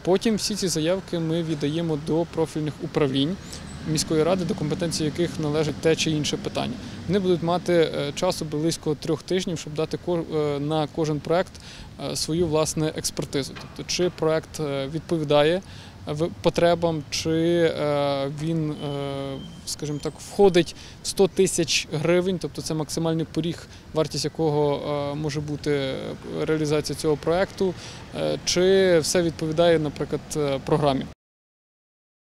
Потім всі ці заявки ми віддаємо до профільних управлінь міської ради, до компетенції яких належить те чи інше питання. Вони будуть мати часу близько 3 тижнів, щоб дати на кожен проект свою власне експертизу. Тобто, чи проект відповідає потребам, чи він, скажімо так, входить в 100 тисяч гривень, тобто це максимальний поріг, вартість якого може бути реалізація цього проекту, чи все відповідає, наприклад, програмі.